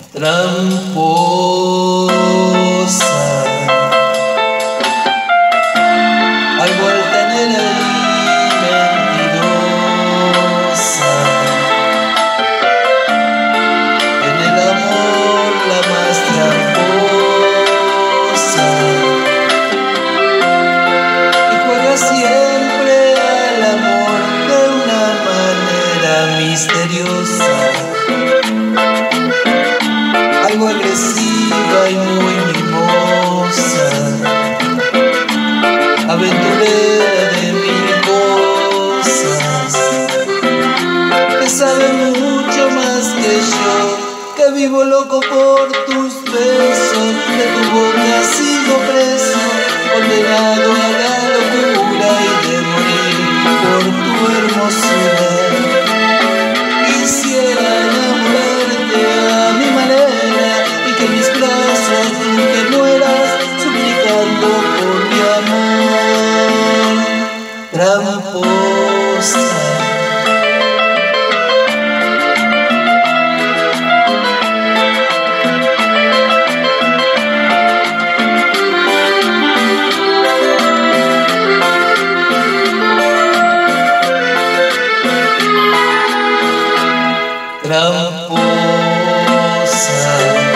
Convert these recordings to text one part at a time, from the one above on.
tramposa, algo altanera y mentirosa, en el amor la más tramposa, y juega siempre al amor de una manera misteriosa, algo agresiva y muy mimosa, aventurera de mil cosas, que sabe mucho más que yo, que vivo loco por tus besos, de tu boca sigo preso, condenado a la locura y de morir por tu hermosura. Quisiera enamorarte a mi manera y que en mis brazos tú te mueras suplicando por mi amor, tramposa. Tramposa,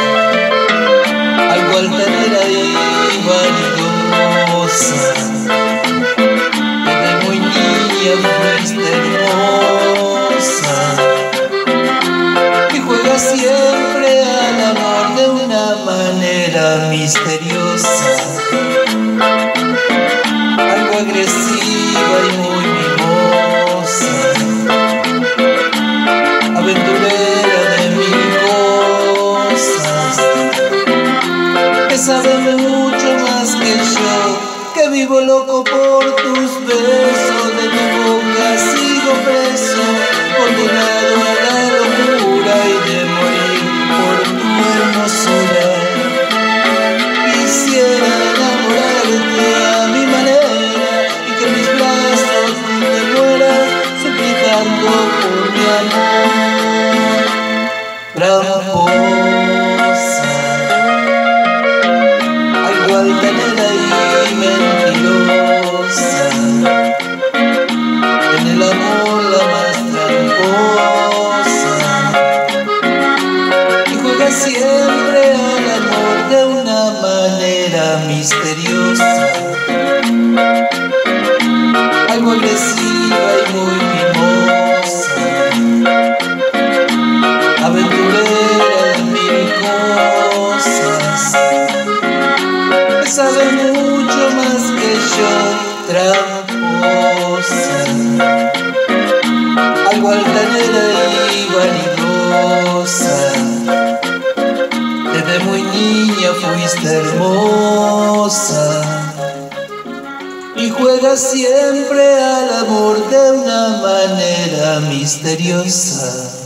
algo altanera y vanidosa, desde muy niña fuiste hermosa, y juega siempre al amor de una manera misteriosa, algo agresiva y muy mimosa, aventurera de mil cosas, que sabe mucho más que yo, que vivo loco por tus besos, de tu boca sigo preso, condenado a la locura y de morir por tu hermosura. Quisiera enamorarte a mi manera y que en mis brazos tú te mueras suplicando por mi amor, tramposa, algo altanera y mentirosa, en el amor la más tramposa, y juega siempre al amor de una manera misteriosa, algo agresiva y muy mimosa, aventurera de mil cosas, que sabe mucho más que yo, tramposa, algo altanera y vanidosa, desde muy niña fuiste hermosa, y juega siempre al amor de una manera misteriosa.